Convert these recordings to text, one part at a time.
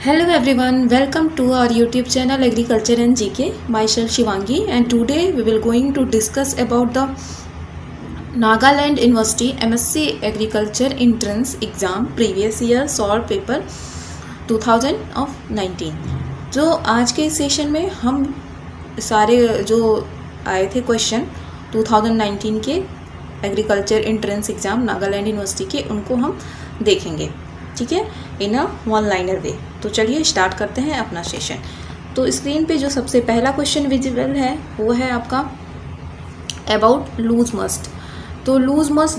Hello everyone, welcome to our YouTube channel Agriculture and GK. Myself Shivangi, and today we will going to discuss about the Nagaland University MSc Agriculture entrance exam previous year solved paper 2019। जो आज के session में हम सारे जो आए थे question 2019 के agriculture entrance exam Nagaland university के, उनको हम देखेंगे, ठीक है, इन अ वन लाइनर वे। तो चलिए स्टार्ट करते हैं अपना सेशन। तो स्क्रीन पे जो सबसे पहला क्वेश्चन विजिबल है वो है आपका अबाउट लूज मस्ट। तो लूज मस्ट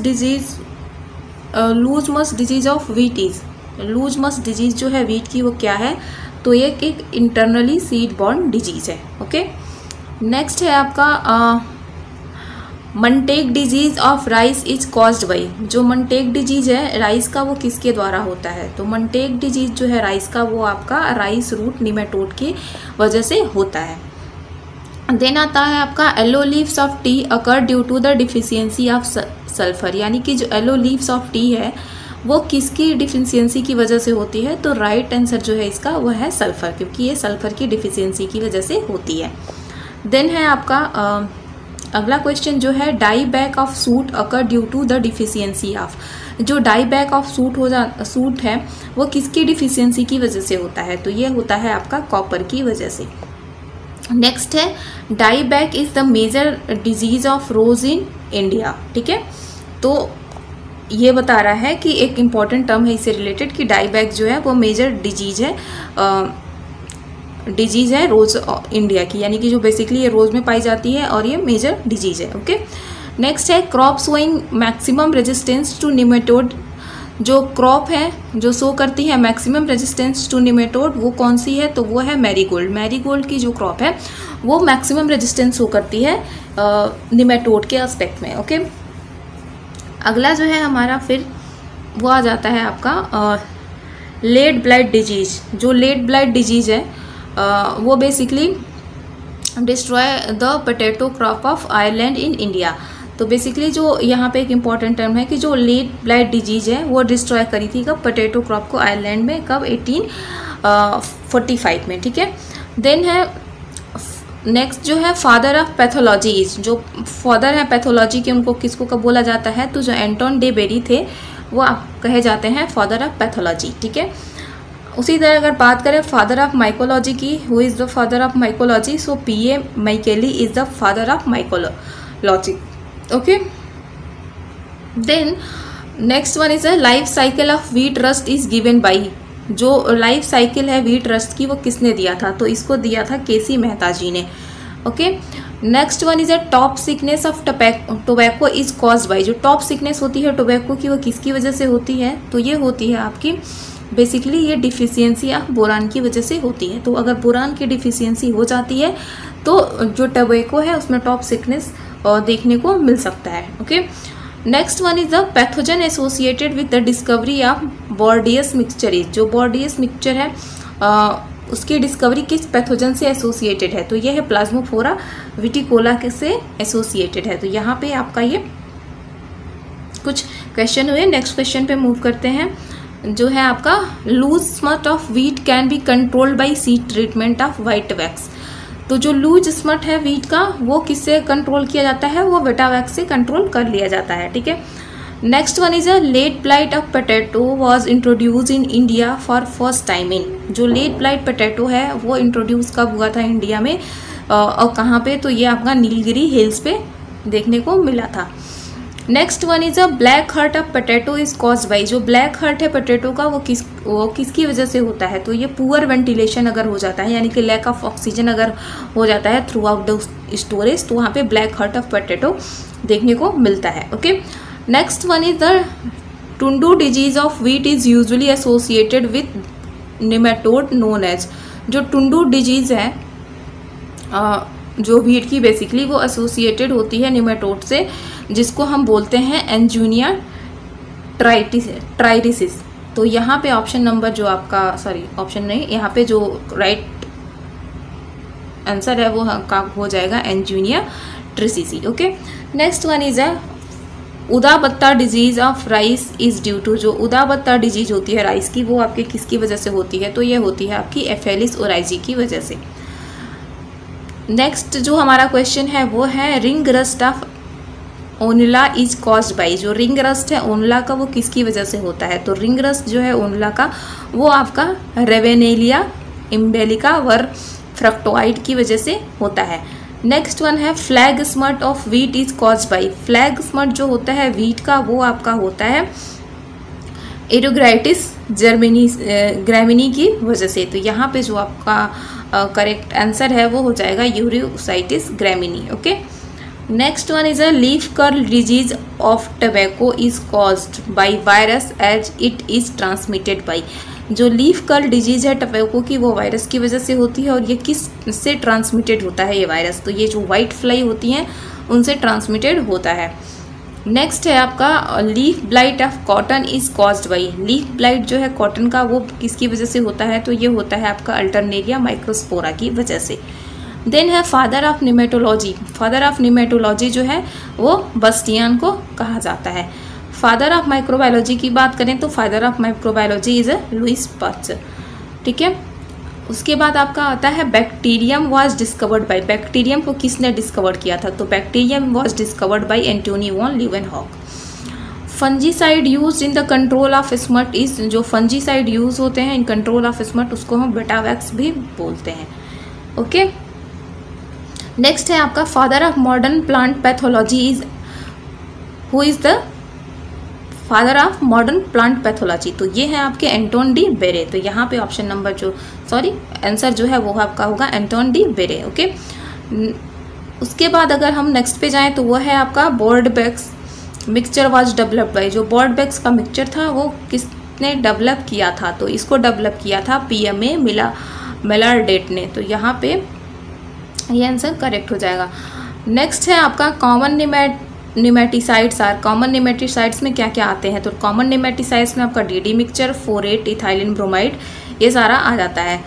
disease of wheat is, loose मस्ट डिजीज़ जो है व्हीट की वो क्या है, तो ये एक इंटरनली सीड बॉर्न डिजीज़ है। ओके, नेक्स्ट है आपका मंटेक disease of rice is caused by. जो मंटेक डिजीज़ है राइस का वो किसके द्वारा होता है, तो मंटेक डिजीज़ जो है राइस का वो आपका राइस रूट निमेटोड की वजह से होता है। देन आता है आपका yellow leaves of tea occur due to the deficiency of sulphur, यानी कि जो येलो लीव्स ऑफ टी है वो किसकी डिफिशियंसी की वजह से होती है, तो राइट आंसर जो है इसका वो है सल्फर, क्योंकि ये सल्फर की डिफिशियंसी की वजह से होती है। देन है आपका अगला क्वेश्चन जो है die back of shoot occur due to the deficiency of. जो डाई बैक ऑफ सूट है वो किसकी डिफिशियंसी की वजह से होता है, तो ये होता है आपका कॉपर की वजह से। नेक्स्ट है die back is the major disease of rose in India, ठीक है। तो ये बता रहा है कि एक इम्पॉर्टेंट टर्म है इससे रिलेटेड कि डाई बैक जो है वो मेजर डिजीज है रोज इंडिया की, यानी कि जो बेसिकली ये रोज में पाई जाती है और ये मेजर डिजीज है। ओके, नेक्स्ट है crop showing maximum resistance to nematode. जो क्रॉप है जो शो करती है मैक्सिमम रेजिस्टेंस टू निमेटोड वो कौन सी है, तो वो है मैरीगोल्ड। मैरीगोल्ड की जो क्रॉप है वो मैक्सिमम रेजिस्टेंस शो करती है निमेटोड के एस्पेक्ट में। ओके, अगला जो है हमारा फिर वो आ जाता है आपका लेड ब्लाइट डिजीज। जो लेड ब्लाइट डिजीज है वो basically destroy the potato crop of Ireland in India. तो बेसिकली जो यहाँ पे एक इम्पॉर्टेंट टर्म है कि जो लेड ब्लाइट डिजीज है वो डिस्ट्रॉय करी थी कब, पोटैटो क्रॉप को आयरलैंड में, कब, 1845 में, ठीक है। देन है नेक्स्ट जो है फादर ऑफ पैथोलॉजीज। जो फादर है पैथोलॉजी के उनको किसको कब बोला जाता है, तो जो एंटोन डे बेरी थे वो आप कहे जाते हैं फादर ऑफ पैथोलॉजी, ठीक है। उसी तरह अगर बात करें फादर ऑफ माइकोलॉजी की, who is the father of mycology, so P.A. Micheli is the father of mycology. Okay, then next one is a life cycle of wheat rust is given by. जो life cycle है wheat rust की वो किसने दिया था, तो इसको दिया था केसी मेहता जी ने। Okay, next one is a top sickness of tobacco is caused by. जो टॉप सिकनेस होती है टोबैको की वो किसकी वजह से होती है, तो ये होती है आपकी बेसिकली ये डिफिशियंसी ऑफ बोरान की वजह से होती है। तो अगर बोरान की डिफिशियंसी हो जाती है तो जो टोबैको है उसमें टॉप सिकनेस देखने को मिल सकता है। Okay, next one is the pathogen associated with the discovery of Bordeaux mixture is. जो बॉर्डियस मिक्सचर है उसकी डिस्कवरी किस पैथोजन से एसोसिएटेड है, तो यह है प्लाज्मोफोरा विटिकोला से एसोसिएटेड है। तो यहाँ पे आपका ये कुछ क्वेश्चन हुए। नेक्स्ट क्वेश्चन पे मूव करते हैं जो है आपका loose smut of wheat can be controlled by seed treatment of white wax. तो जो लूज स्मट है व्हीट का वो किससे कंट्रोल किया जाता है, वो वेटावैक्स से कंट्रोल कर लिया जाता है, ठीक है। Next one is a late blight of potato was introduce in India for first time in. जो लेट ब्लाइट पोटैटो है वो इंट्रोड्यूस कब हुआ था इंडिया में और कहाँ पे, तो ये आपका नीलगिरी हिल्स पे देखने को मिला था। Next one is a black heart of potato is caused by. जो ब्लैक हर्ट है पोटैटो का वो किसकी वजह से होता है, तो ये पुअर वेंटिलेशन अगर हो जाता है, यानी कि लैक ऑफ ऑक्सीजन अगर हो जाता है थ्रू आउट द स्टोरेज, तो वहाँ पे ब्लैक हर्ट ऑफ पोटैटो देखने को मिलता है। Okay, next one is the tundu disease of wheat is usually associated with nematode known as. जो टुंडू डिजीज है जो व्हीट की बेसिकली वो एसोसिएटेड होती है निमेटोड से, जिसको हम बोलते हैं एंजूनिया ट्राइटिसिस। तो यहाँ पे ऑप्शन नंबर जो आपका ऑप्शन नहीं, यहाँ पे जो राइट आंसर है वो का हो जाएगा एंजूनिया ट्रिसिसी। Okay, next one is a उदा पत्ता disease of rice is due to, जो उदा पत्ता डिजीज होती है राइस की, वो आपके किसकी वजह से होती है, तो ये होती है आपकी एफेलिस ओराइजी की वजह से। नेक्स्ट जो हमारा क्वेश्चन है वो है रिंग रस्ट ऑफ ओनुला इज कॉज्ड बाई, जो रिंग रस्ट है ओनुला का वो किसकी वजह से होता है, तो रिंग रस्ट जो है ओनुला का वो आपका रेवेनेलिया इम्बेलिका वर फ्रक्टोइड की वजह से होता है। नेक्स्ट वन है flag smut of wheat is caused by, flag smut जो होता है व्हीट का वो आपका होता है एरोग्राइटिस ग्रैमिनी की वजह से। तो यहाँ पे जो आपका करेक्ट आंसर है वो हो जाएगा यूरियोसाइटिस ग्रैमिनी। Okay, next one is a leaf curl disease of tobacco is caused by virus as it is transmitted by, जो लीफ कर्ल डिजीज है टबैको की वो वायरस की वजह से होती है, और ये किस से ट्रांसमिटेड होता है ये वायरस, तो ये जो वाइट फ्लाई होती हैं उनसे ट्रांसमिटेड होता है। नेक्स्ट है आपका leaf blight of cotton is caused by, leaf blight जो है कॉटन का वो किसकी वजह से होता है, तो ये होता है आपका अल्टरनेरिया माइक्रोस्पोरा की वजह से। देन है father of nematology, father of nematology जो है वो बस्टियन को कहा जाता है। फादर ऑफ माइक्रोबायोलॉजी की बात करें तो father of microbiology is Louis Pasteur. ठीक है, उसके बाद आपका आता है bacterium was discovered by, bacterium को किसने डिस्कवर किया था, तो bacterium was discovered by Antonie van Leeuwenhoek. Fungicide use in the control of smut is, जो फंजीसाइड यूज होते हैं इन कंट्रोल ऑफ स्मट उसको हम बेटावैक्स भी बोलते हैं। ओके, नेक्स्ट है आपका father of modern plant pathology is, who is the father of modern plant pathology, तो ये है आपके एंटोन डी बेरे। तो यहाँ पे ऑप्शन नंबर जो आंसर जो है वो आपका होगा एंटोन डी बेरे। ओके, उसके बाद अगर हम नेक्स्ट पे जाएं तो वो है आपका Bordeaux mixture was developed by, जो बोर्डबेक्स का मिक्सचर था वो किसने डेवलप किया था, तो इसको डेवलप किया था पीएमए मेलार्डेट ने। तो यहाँ पे ये आंसर करेक्ट हो जाएगा। नेक्स्ट है आपका common nematicides are, common nematicides में क्या क्या आते हैं, तो कॉमन निमेटिसाइड्स में आपका D D mixture, phorate, ethylene bromide, ये सारा आ जाता है।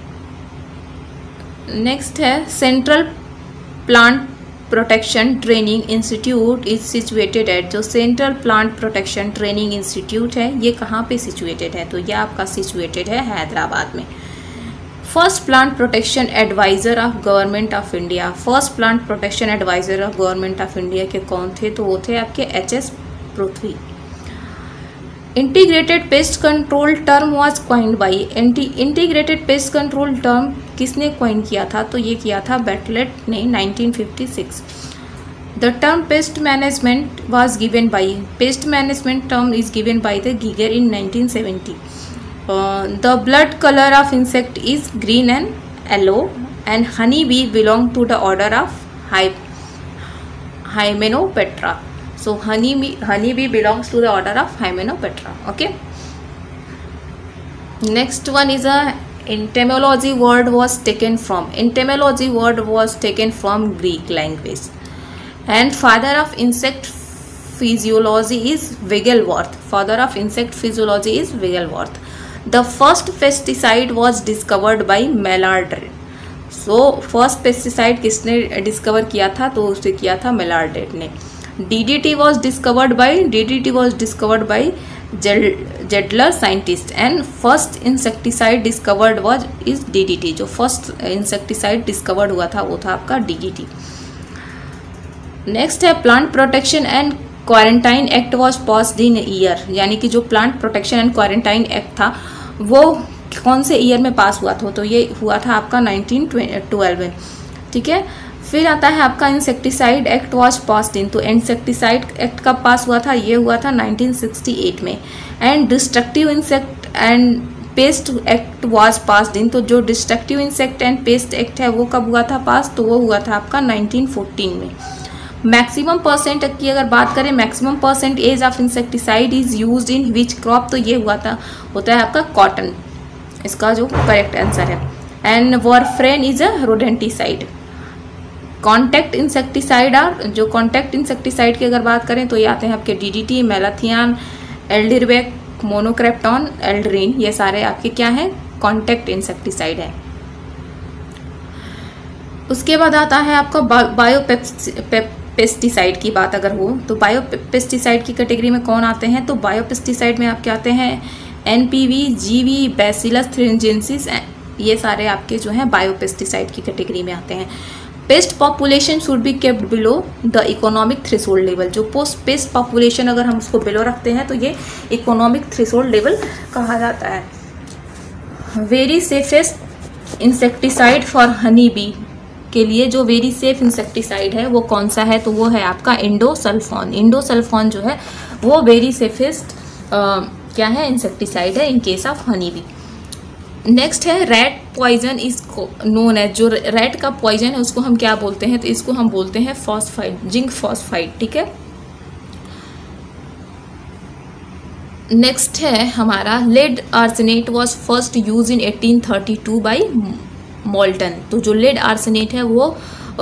नेक्स्ट है central plant protection training institute is situated at, जो central plant protection training institute है ये कहाँ पे सिचुएटेड है, तो ये आपका सिचुएटेड है हैदराबाद में। First plant protection adviser of government of India, first plant protection adviser of government of India के कौन थे, तो वो थे आपके H S. Prithvi. Integrated pest control term was coined by, integrated pest control term किसने क्वाइन किया था, तो ये किया था बैटलेट ने 1956। The term pest management was given by, pest management term is given by the Geier in 1970। The blood color of insect is green and yellow, and honey bee belong to the order of Hymenoptera. So honey bee belongs to the order of Hymenoptera. Okay. Next one is a entomology word was taken from, entomology word was taken from Greek language, and father of insect physiology is Wigglesworth. Father of insect physiology is Wigglesworth. The first pesticide was discovered by Maillard. So first pesticide किसने discover किया था, तो उसे किया था मेलार्डेट ने। DDT was discovered by Jedler scientist, and first insecticide discovered is DDT, जो first insecticide discovered हुआ था वो था आपका DDT। नेक्स्ट है plant protection and quarantine act was passed in year, यानी कि जो plant protection and quarantine act था वो कौन से ईयर में पास हुआ था, तो ये हुआ था आपका 1912 में। ठीक है, फिर आता है आपका insecticide act was passed in, तो इंसेक्टिसाइड एक्ट कब पास हुआ था, ये हुआ था 1968 में। And destructive insect and pest act was passed in, तो जो destructive insect and pest act है वो कब हुआ था पास, तो वो हुआ था आपका 1914 में। मैक्सिमम परसेंट की अगर बात करें, maximum percentage of insecticide is used in which crop, तो ये होता है आपका कॉटन, इसका जो करेक्ट आंसर है। And warfarin is a rodenticide. Contact insecticide और जो कॉन्टैक्ट इंसेक्टिसाइड की अगर बात करें तो ये आते हैं आपके डीडीटी, मेलाथियान, एल्डिरबेक, मोनोक्रेप्टॉन, एल्ड्रीन, ये सारे आपके क्या हैं, कॉन्टैक्ट इंसेक्टिसाइड है। उसके बाद आता है आपका पेस्टिसाइड की बात अगर हो तो बायो पेस्टिसाइड की कैटेगरी में कौन आते हैं, तो बायो पेस्टिसाइड में आपके आते हैं एनपीवी, जीवी, बैसिलस थ्रिंजेंसिस, ये सारे आपके जो हैं बायो पेस्टिसाइड की कैटेगरी में आते हैं। Pest population should be kept below the economic threshold level, जो पोस्ट पेस्ट पॉपुलेशन अगर हम उसको बिलो रखते हैं तो ये इकोनॉमिक थ्रेशोल्ड लेवल कहा जाता है। Very safest insecticide for honey bee के लिए जो वेरी सेफ इंसेक्टिसाइड है वो कौन सा है, तो वो है आपका इंडोसल्फॉन। इंडोसल्फॉन जो है वो वेरी सेफेस्ट क्या है, इंसेक्टिसाइड है in case of honey bee. Next है rat poison is known as, जो रैट का पॉइजन है उसको हम क्या बोलते हैं, तो इसको हम बोलते हैं फॉस्फाइड, जिंक फॉस्फाइड, ठीक है। नेक्स्ट है हमारा lead arsenate was first use in 1832 by Moulton. तो जो लेड आर्सेनेट है वो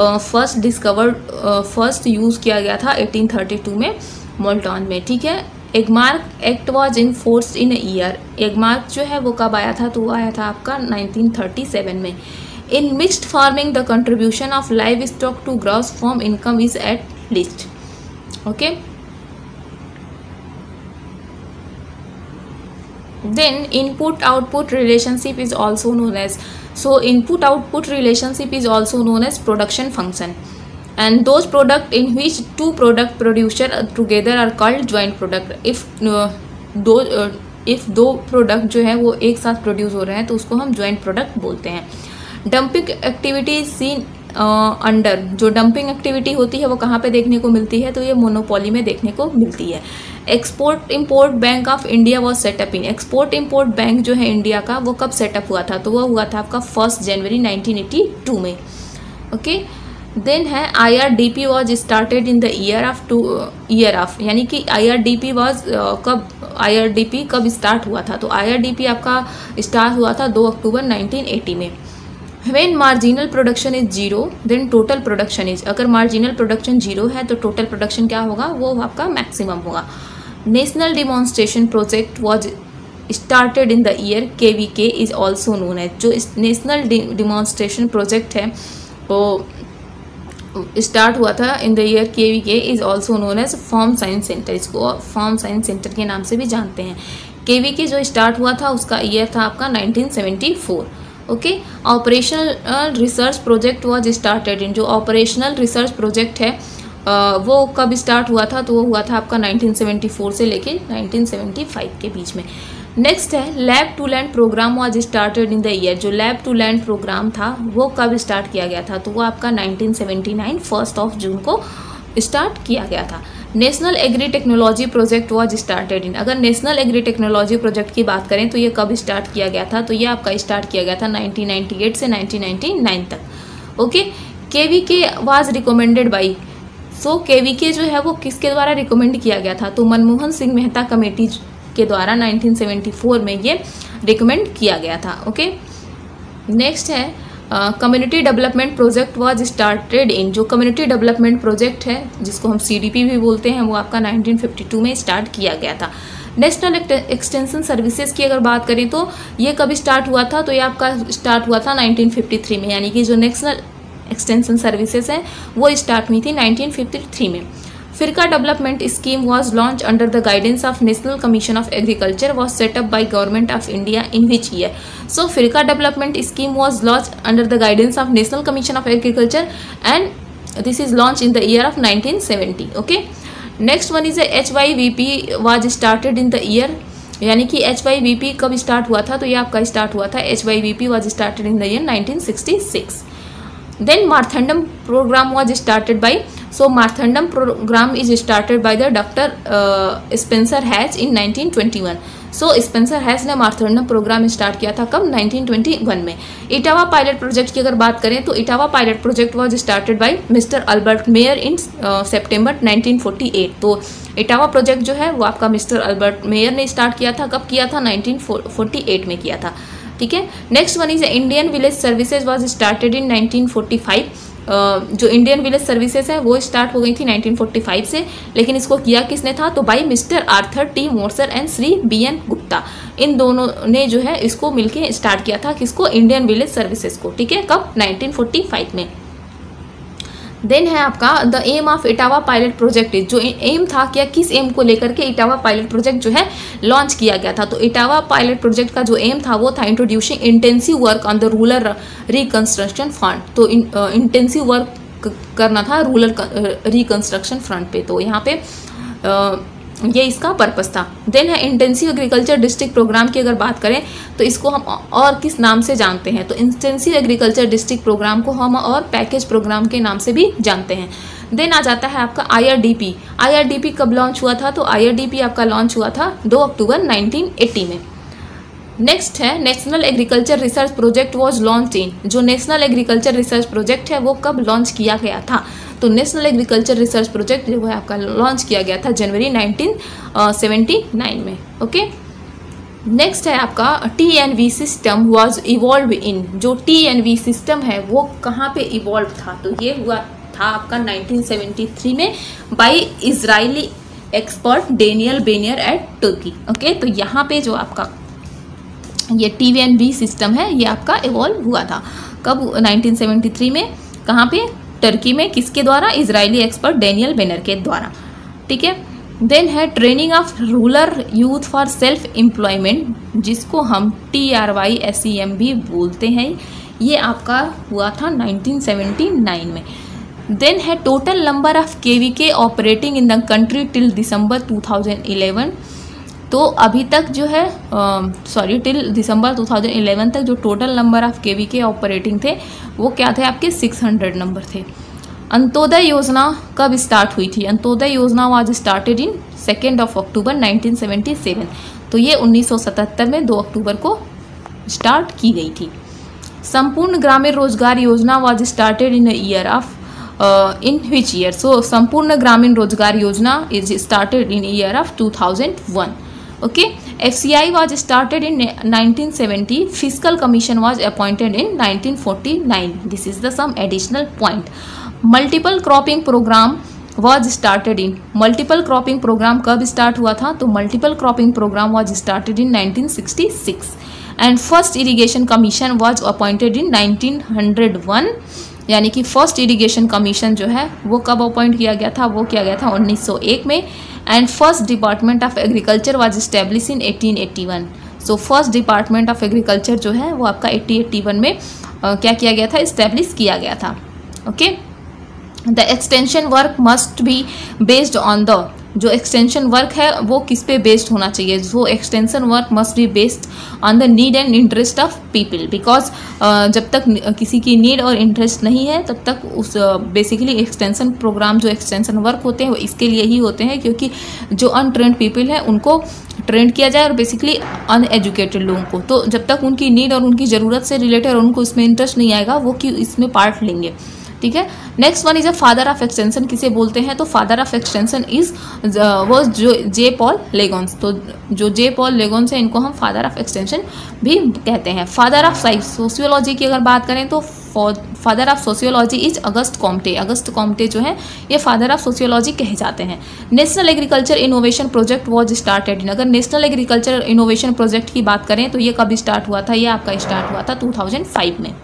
फर्स्ट यूज किया गया था 1832 में मोल्टन में, ठीक है। Agmark act was in force in year, Agmark जो है वो कब आया था, तो वो आया था आपका 1937 में। In mixed farming the contribution of livestock to gross farm income is at least, okay. Then input output relationship is also known as, so input output relationship is also known as production function, and those product in which two product producer together are called joint product। if दो product जो है वो एक साथ produce हो रहे हैं तो उसको हम ज्वाइंट प्रोडक्ट बोलते हैं। डंपिंग एक्टिविटी सीन अंडर, जो डंपिंग एक्टिविटी होती है वो कहाँ पे देखने को मिलती है, तो ये मोनोपोली में देखने को मिलती है। Export import bank of India was set up in, export import bank जो है इंडिया का वो कब सेटअप हुआ था, तो वो हुआ था आपका 1 जनवरी 1982 में, ओके। देन है IRDP was started in the year of, यानी कि IRDP वॉज IRDP कब स्टार्ट हुआ था, तो IRDP आपका स्टार्ट हुआ था 2 अक्टूबर 1980 में। When marginal production is zero, then total production is, अगर marginal production जीरो है तो total production क्या होगा, वो आपका maximum होगा। National demonstration project was started in the year KVK is also known as, जो national demonstration project है वो स्टार्ट हुआ था in the year KVK is also known as farm science centre, इसको फॉर्म साइंस सेंटर के नाम से भी जानते हैं। KVK जो स्टार्ट हुआ था उसका ईयर था आपका 1974, okay. Operational research project was started in, जो ऑपरेशनल रिसर्च प्रोजेक्ट है वो कब स्टार्ट हुआ था, तो वो हुआ था आपका 1974 से लेके 1975 के बीच में। नेक्स्ट है lab to land programme was started in the year, जो लैब टू लैंड प्रोग्राम था वो कब स्टार्ट किया गया था, तो वो आपका 1979 1 जून को स्टार्ट किया गया था। National agri technology project was started in, अगर नेशनल एग्री टेक्नोलॉजी प्रोजेक्ट की बात करें तो ये कब स्टार्ट किया गया था, तो ये आपका स्टार्ट किया गया था 1998 से 1999 तक, okay. KVK was recommended by, so KVK जो है वो किसके द्वारा रिकमेंड किया गया था, तो मनमोहन सिंह मेहता कमेटी के द्वारा 1974 में ये रिकमेंड किया गया था, ओके। नेक्स्ट है community development project was started in, जो कम्युनिटी डेवलपमेंट प्रोजेक्ट है जिसको हम CDP भी बोलते हैं वो आपका 1952 में स्टार्ट किया गया था। नेशनल एक्सटेंशन सर्विसेज की अगर बात करें तो ये कब स्टार्ट हुआ था, तो ये आपका स्टार्ट हुआ था 1953 में, यानी कि जो नेशनल एक्सटेंशन सर्विसेज हैं वो स्टार्ट हुई थी 1953 में। Firka development scheme was launch under the guidance of national commission of agriculture was set up by government of India in which year, so Firka development scheme was launch under the guidance of national commission of agriculture and this is launch in the year of 1970, okay. Next one is HYVP was started in the year, यानी कि HYVP कब start हुआ था, तो ये आपका start हुआ था HYVP was started in the year 1966। Then Marthandam program was started by, so Marthandam program is started by the Dr. Spencer Hatch in 1921. So Spencer Hatch ने Marthandam program स्टार्ट किया था कब, 1921 में। इटावा पायलट प्रोजेक्ट की अगर बात करें तो Etawah pilot project was started by Mr. Albert Mayer in September 1948। तो इटावा प्रोजेक्ट जो है वो आपका मिस्टर अल्बर्ट मेयर ने स्टार्ट किया था, कब किया था, 1948 में किया था, ठीक है। Next one is Indian village services was started in 1945, जो इंडियन विलेज सर्विसेज है वो स्टार्ट हो गई थी 1945 से, लेकिन इसको किया किसने था, तो by mister Arthur T Mosher and Shri BN Gupta, इन दोनों ने जो है इसको मिलके स्टार्ट किया था, किसको, इंडियन विलेज सर्विसेज को, ठीक है, कब, 1945 में। देन है आपका the aim of Etawah pilot project is, जो एम था क्या, किस एम को लेकर के इटावा पायलट प्रोजेक्ट जो है लॉन्च किया गया था। तो इटावा पायलट प्रोजेक्ट का जो एम था वो था introducing intensive work on the rural reconstruction front. तो इंटेंसिव वर्क करना था रूरल रिकंस्ट्रक्शन फ्रंट पे, तो यहाँ पे ये इसका पर्पस था। देन है इंटेंसिव एग्रीकल्चर डिस्ट्रिक्ट प्रोग्राम की अगर बात करें तो इसको हम और किस नाम से जानते हैं, तो इंटेंसिव एग्रीकल्चर डिस्ट्रिक्ट प्रोग्राम को हम और पैकेज प्रोग्राम के नाम से भी जानते हैं। देन आ जाता है आपका IRDP। IRDP कब लॉन्च हुआ था, तो IRDP आपका लॉन्च हुआ था 2 अक्टूबर 1980 में। नेक्स्ट है national agriculture research project was launch in, जो नेशनल एग्रीकल्चर रिसर्च प्रोजेक्ट है वो कब लॉन्च किया गया था, तो नेशनल एग्रीकल्चर रिसर्च प्रोजेक्ट जो है आपका लॉन्च किया गया था जनवरी 1979 में। ओके, नेक्स्ट है आपका TNV system was evolve in, जो TNV सिस्टम है वो कहाँ पे इवॉल्व था, तो ये हुआ था आपका 1973 में by Israeli expert Daniel Benor at Turkey. Okay, तो यहाँ पे जो आपका ये TNV सिस्टम है ये आपका इवॉल्व हुआ था कब, 1973 में, कहाँ पे, टर्की में, किसके द्वारा, इजरायली एक्सपर्ट डेनियल बेनर के द्वारा। ठीक है, देन है training of rural youth for self employment, जिसको हम TRYSEM भी बोलते हैं, ये आपका हुआ था 1979 में। देन है total number of KVK operating in the country till December 2011, तो अभी तक जो है टिल दिसंबर 2011 तक जो total number of KVK operating थे वो क्या थे आपके 600 नंबर थे। अंत्योदय योजना कब स्टार्ट हुई थी, अंत्योदय योजना वाज स्टार्टेड इन 2 अक्टूबर 1977, तो ये 1977 में 2 अक्टूबर को स्टार्ट की गई थी। संपूर्ण Grameen Rozgar Yojana was started in year of in which year, so Sampoorna Grameen Rozgar Yojana is started in year of 2001। Okay, FCI was started in 1970. Fiscal Commission was appointed in 1949. This is the some additional point. Multiple cropping program was started in, multiple cropping program कब start हुआ था, तो multiple cropping program was started in 1966 and first irrigation commission was appointed in 1901, यानी कि first irrigation commission जो है वो कब अपॉइंट किया गया था, वो किया गया था 1901 में। And first department of agriculture was establish in 1881, so first department of agriculture जो है वो आपका 1881 में क्या किया गया था, इस्टेब्लिश किया गया था। Okay, the extension work must be based on the, जो एक्सटेंशन वर्क है वो किस पे बेस्ड होना चाहिए, वो extension work must be based on the need and interest of people, because जब तक किसी की नीड और इंटरेस्ट नहीं है तब तक उस बेसिकली एक्सटेंशन प्रोग्राम, जो एक्सटेंशन वर्क होते हैं वो इसके लिए ही होते हैं क्योंकि जो अनट्रेंड पीपल है उनको ट्रेंड किया जाए और बेसिकली अनएजुकेटेड लोगों को, तो जब तक उनकी नीड और उनकी ज़रूरत से रिलेटेड और उनको इसमें इंटरेस्ट नहीं आएगा वो कि इसमें पार्ट लेंगे। ठीक है, next one is a father of extension किसे बोलते हैं, तो फादर ऑफ एक्सटेंशन इज वो जो जे पॉल लेगोन्स, तो जो जे पॉल लेगोन्स है इनको हम फादर ऑफ एक्सटेंशन भी कहते हैं। फादर ऑफ सोशियोलॉजी की अगर बात करें तो father of sociology is Auguste Comte, Auguste Comte जो है ये फादर ऑफ सोशियोलॉजी कहे जाते हैं। National agriculture innovation project was started in, अगर नेशनल एग्रीकल्चर इनोवेशन प्रोजेक्ट की बात करें तो ये कब स्टार्ट हुआ था, ये आपका स्टार्ट हुआ था 2005 में।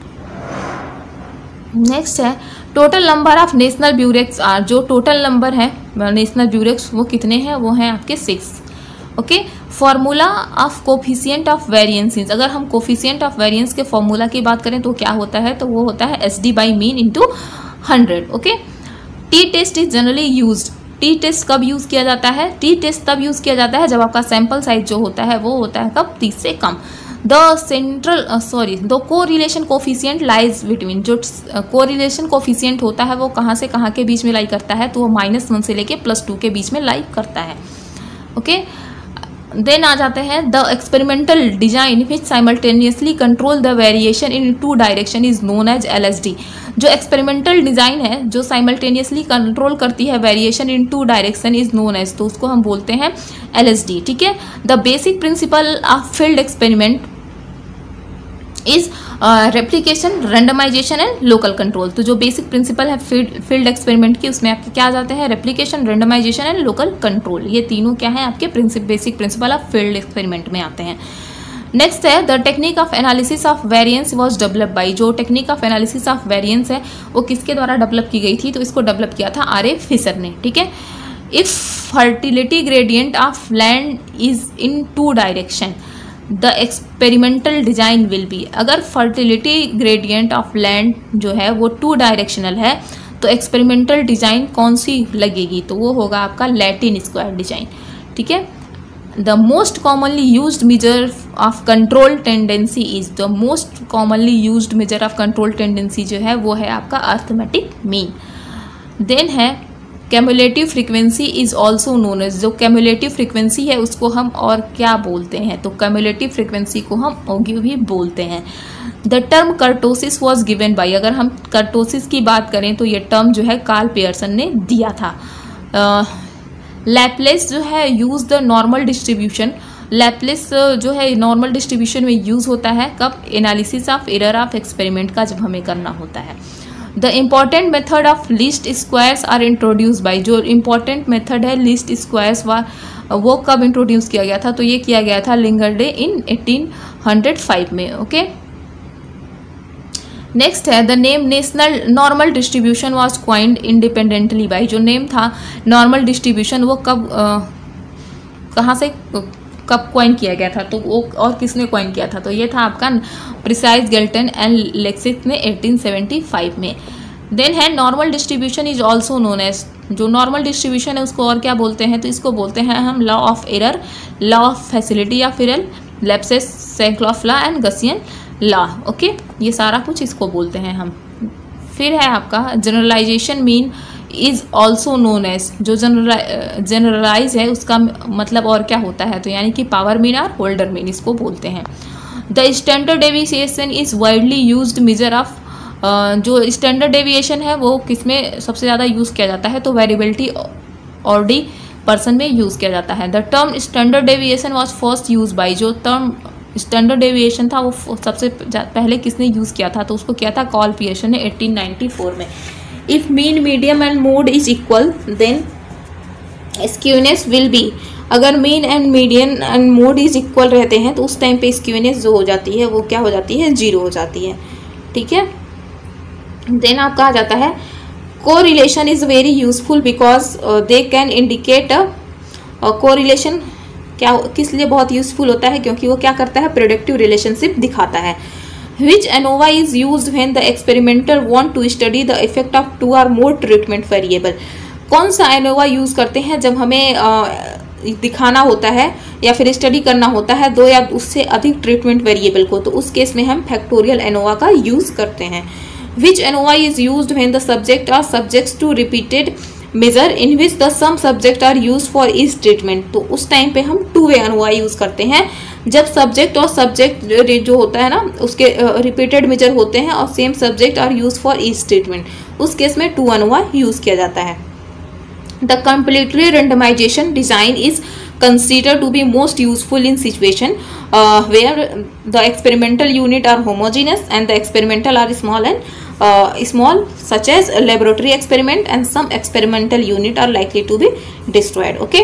नेक्स्ट है total number of national bureaux are, जो टोटल नंबर है नेशनल ब्यूरेक्स वो कितने हैं, वो हैं आपके 6। Okay, formula of coefficient of variance, अगर हम कोफिशिएंट ऑफ वेरिएंस के फॉर्मूला की बात करें तो क्या होता है, तो वो होता है SD by mean into 100। Okay, T test is generally used, T test कब यूज़ किया जाता है, टी टेस्ट तब यूज़ किया जाता है जब आपका सैंपल साइज जो होता है वो होता है कब, 30 से कम। The correlation coefficient lies between, जो कोरिलेशन कोफिशिएंट होता है वो कहाँ से कहाँ के बीच में लाई करता है, तो वो -1 से लेके +2 के बीच में लाई करता है। ओके, देन आ जाते हैं the experimental design which simultaneously control the variation in 2 direction is known as LSD, जो एक्सपेरिमेंटल डिजाइन है जो साइमल्टेनियसली कंट्रोल करती है variation in 2 direction is known as, तो उसको हम बोलते हैं LSD। ठीक है, the basic principle of field experiment is replication, randomisation and local control, तो जो बेसिक प्रिंसिपल है फील्ड एक्सपेरिमेंट की उसमें आपके क्या आ जाते हैं, replication, randomisation and local control, ये तीनों क्या है आपके basic principle of field experiment में आते हैं। नेक्स्ट है the technique of analysis of variance was develop by, जो technique of analysis of variance है वो किसके द्वारा डेवलप की गई थी, तो इसको डेवलप किया था आर ए फिशर ने, ठीक है। If fertility gradient of land is in two direction the experimental design will be, अगर फर्टिलिटी ग्रेडियंट ऑफ लैंड जो है वो 2 डायरेक्शनल है तो एक्सपेरिमेंटल डिजाइन कौन सी लगेगी, तो वो होगा आपका लैटिन स्क्वायर डिजाइन, ठीक है। The most commonly used measure of control tendency is, the most commonly used measure of control tendency जो है वो है आपका अर्थमेटिक मीन। देन है cumulative frequency is also known as, जो कैमुलेटिव फ्रीक्वेंसी है उसको हम और क्या बोलते हैं, तो कैमुलेटिव फ्रीक्वेंसी को हम ओग्यू भी बोलते हैं। The term kurtosis was given by, अगर हम कर्टोसिस की बात करें तो ये टर्म जो है कार्ल पियर्सन ने दिया था। लैप्लेस जो है use the normal distribution, Laplace जो है नॉर्मल डिस्ट्रीब्यूशन में यूज होता है कब, analysis of error of experiment का जब हमें करना होता है। The important method of least squares are introduce by, जो इम्पॉर्टेंट मेथड है लीस्ट स्क्वायर्स वो कब इंट्रोड्यूस किया गया था, तो ये किया गया था लिंगरडे इन 1805 में, ओके। नेक्स्ट है the name national normal distribution was coined independently by, जो नेम था नॉर्मल डिस्ट्रीब्यूशन वो कब कहाँ से कब क्वाइन किया गया था, तो वो और किसने क्वाइन किया था, तो ये था आपका प्रिसाइज गेल्टन एंड लेक्सिस ने 1875 में। देन है normal distribution is also known as, जो नॉर्मल डिस्ट्रीब्यूशन है उसको और क्या बोलते हैं, तो इसको बोलते हैं हम law of error, law of facility या फिर लेप्सेस सैंक्लॉफ law and Gaussian law, okay, ये सारा कुछ इसको बोलते हैं हम। फिर है आपका generalisation mean is also known as, जो जनरलाइज है उसका मतलब और क्या होता है, तो यानी कि पावर मीन और होल्डर मीन इसको बोलते हैं। The standard deviation is widely used measure of, जो स्टैंडर्ड डेविएशन है वो किसमें सबसे ज़्यादा यूज़ किया जाता है, तो वेरिएबिलिटी ऑर्डी पर्सन में यूज़ किया जाता है। The term standard deviation was first use by, जो टर्म स्टैंडर्ड डेविएशन था वो सबसे पहले किसने यूज़ किया था, तो उसको किया था कार्ल पियर्सन ने 1894 में। If mean medium and mode is equal then skewness will be, अगर mean and median and mode is equal रहते हैं तो उस टाइम पे स्क्यूनेस जो हो जाती है वो क्या हो जाती है, 0 हो जाती है, ठीक है। देन आपका आ जाता है correlation is very useful because they can indicate correlation, क्या किस लिए बहुत यूजफुल होता है, क्योंकि वो क्या करता है, प्रोडक्टिव रिलेशनशिप दिखाता है। Which ANOVA is used when the experimenter want to study the effect of 2 or more treatment variable, कौन सा एनोवा यूज करते हैं जब हमें दिखाना होता है या फिर स्टडी करना होता है 2 या उससे अधिक ट्रीटमेंट वेरिएबल को, तो उस केस में हम फैक्टोरियल एनोवा का यूज करते हैं। Which ANOVA is used when the subject are subjects to repeated measure in which the same subject are use for each treatment, तो उस टाइम पे हम 2 वे एनोवा यूज करते हैं जब सब्जेक्ट और सब्जेक्ट जो होता है ना उसके रिपीटेड मेजर होते हैं और same subject are use for each treatment, उस केस में 2 एनोवा यूज किया जाता है। The completely randomisation design is considered to be most useful in situation where the experimental unit are homogeneous and the experimental are small and small, such as a laboratory experiment, and some experimental unit are likely to be destroyed, okay.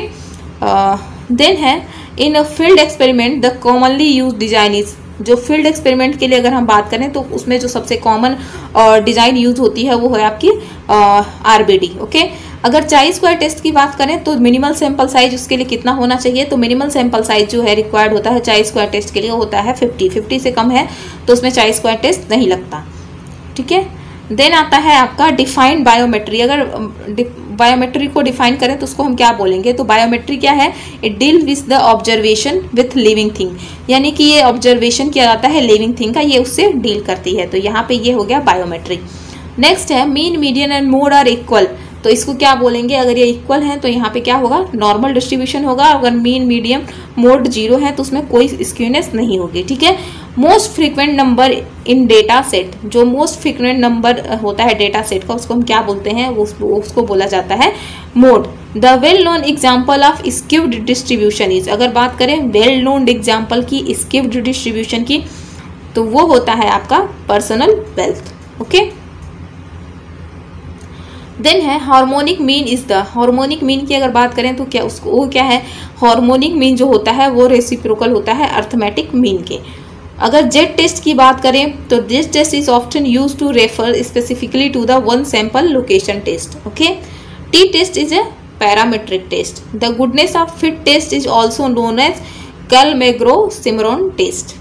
Then है in a field experiment the commonly used design is, जो field experiment के लिए अगर हम बात करें तो उसमें जो सबसे कॉमन डिजाइन यूज होती है वो है आपकी आरबीडी, ओके। अगर चाई स्क्वायर टेस्ट की बात करें तो मिनिमल सैंपल साइज उसके लिए कितना होना चाहिए, तो मिनिमल सैंपल साइज जो है रिक्वायर्ड होता है चाई स्क्वायर टेस्ट के लिए होता है 50 से कम है तो उसमें चाई स्क्वायर टेस्ट नहीं लगता, ठीक है। देन आता है आपका डिफाइंड बायोमेट्री, अगर बायोमेट्री को डिफाइन करें तो उसको हम क्या बोलेंगे, तो बायोमेट्री क्या है, it deal with the observation with living thing, यानी कि ये ऑब्जर्वेशन किया जाता है लिविंग थिंग का, ये उससे डील करती है, तो यहाँ पे ये हो गया बायोमेट्री। नेक्स्ट है mean median and mode are equal, तो इसको क्या बोलेंगे, अगर ये इक्वल है तो यहाँ पे क्या होगा, नॉर्मल डिस्ट्रीब्यूशन होगा, अगर मीन मीडियम मोड 0 है तो उसमें कोई स्क्यूनेस नहीं होगी, ठीक है। Most frequent number in data set, जो मोस्ट फ्रीक्वेंट नंबर होता है डेटा सेट का उसको हम क्या बोलते हैं, उसको बोला जाता है mode. The well known example of skewed distribution is, अगर बात करें वेल नोन एग्जाम्पल की स्क्यूड डिस्ट्रीब्यूशन की तो वो होता है आपका पर्सनल वेल्थ, ओके। देन है harmonic mean is the, harmonic mean की अगर बात करें तो क्या उसको वो क्या है, हार्मोनिक मीन जो होता है वो रेसिप्रोकल होता है अर्थमेटिक मीन के। अगर जेड टेस्ट की बात करें तो this test is often use to refer specifically to the one sample location test. Okay, T test is a parametric test. The goodness of fit test is also known as Kolmogorov Smirnov test.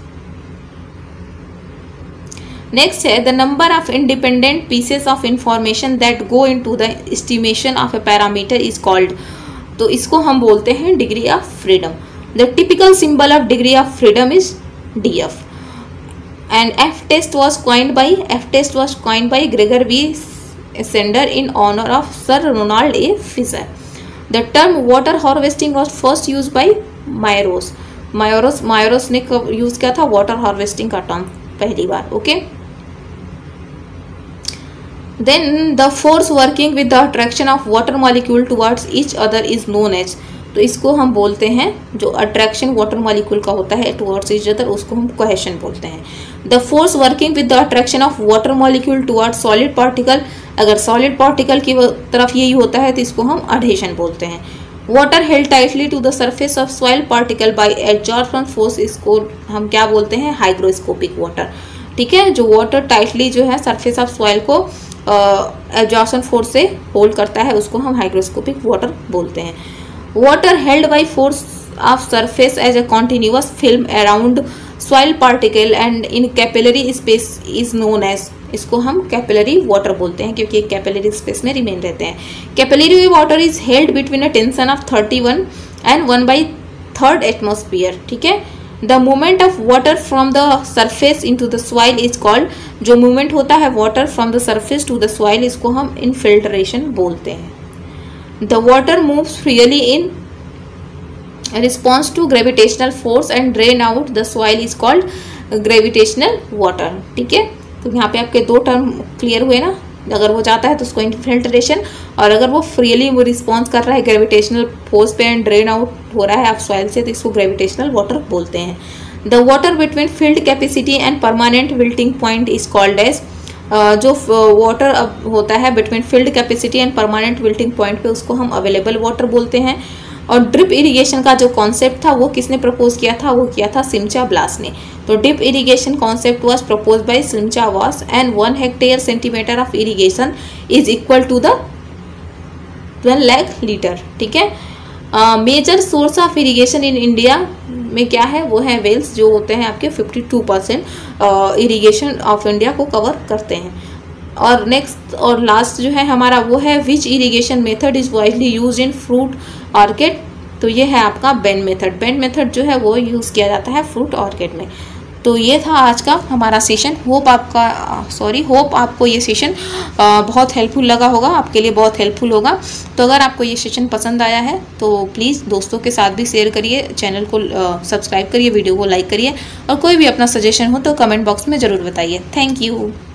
Next है the number of independent pieces of information that go into the estimation of a parameter is called, तो इसको हम बोलते हैं degree of freedom. The typical symbol of degree of freedom is DF and F test was coined by Gregor V. Sender in honor of Sir Ronald A. Fisher. The term water harvesting was first used by Mayeros ने use किया था water harvesting का term पहली बार। Okay, then the force working with the attraction of water molecule towards each other is known as, तो इसको हम बोलते हैं जो अट्रैक्शन वाटर मॉलिक्यूल का होता है टुवर्ड्स ईच अदर, उसको हम कोहेशन बोलते हैं। The force working with the attraction of water molecule towards solid particle, अगर सॉलिड पार्टिकल की तरफ यही होता है तो इसको हम अडहेशन बोलते हैं। Water held tightly to the surface of soil particle by absorption force, इसको हम क्या बोलते हैं, हाइग्रोस्कोपिक वाटर। ठीक है, जो वाटर टाइटली जो है सरफेस ऑफ सॉइल को एब्जॉर्प्शन फोर्स से होल्ड करता है उसको हम हाइग्रोस्कोपिक वाटर बोलते हैं। Water held by force of surface as a continuous film around soil particle and in capillary space is known as, इसको हम कैपिलरी वाटर बोलते हैं क्योंकि कैपिलरी स्पेस में रिमेन रहते हैं। Capillary water is held between a tension of 31 and 1/3 atmosphere. ठीक है, the movement of water from the surface into the soil is called, जो मूवमेंट होता है water from the surface to the soil इसको हम infiltration बोलते हैं। The water moves freely in response to gravitational force and drain out the soil is called gravitational water. ठीक है, तो यहाँ पे आपके दो टर्म क्लियर हुए ना, अगर वो जाता है तो उसको इनफिल्ट्रेशन, और अगर वो फ्रीली वो रिस्पॉन्स कर रहा है ग्रेविटेशनल फोर्स पे एंड ड्रेन आउट हो रहा है आप सॉइल से, तो इसको ग्रेविटेशनल वाटर बोलते हैं। The water between field capacity and permanent wilting point is called as, जो वाटर अब होता है between field capacity and permanent wilting point पे उसको हम अवेलेबल वाटर बोलते हैं। और ड्रिप इरिगेशन का जो कॉन्सेप्ट था वो किसने प्रपोज किया था, वो किया था सिमचा ब्लास ने। तो drip irrigation concept was propose by Simcha वास and 1 hectare centimetre of irrigation is equal to the 12 lakh litre. ठीक है, major source of irrigation in India में क्या है, वो है वेल्स, जो होते हैं आपके 52% इरिगेशन ऑफ इंडिया को कवर करते हैं। और नेक्स्ट और लास्ट जो है हमारा वो है which irrigation method is widely use in fruit orchard, तो ये है आपका बेंड मेथड। बेंड मेथड जो है वो यूज़ किया जाता है फ्रूट ऑर्किड में। तो ये था आज का हमारा सेशन। होप आपको ये सेशन बहुत हेल्पफुल लगा होगा, आपके लिए बहुत हेल्पफुल होगा। तो अगर आपको ये सेशन पसंद आया है तो प्लीज़ दोस्तों के साथ भी शेयर करिए, चैनल को सब्सक्राइब करिए, वीडियो को लाइक करिए, और कोई भी अपना सजेशन हो तो कमेंट बॉक्स में ज़रूर बताइए। Thank you.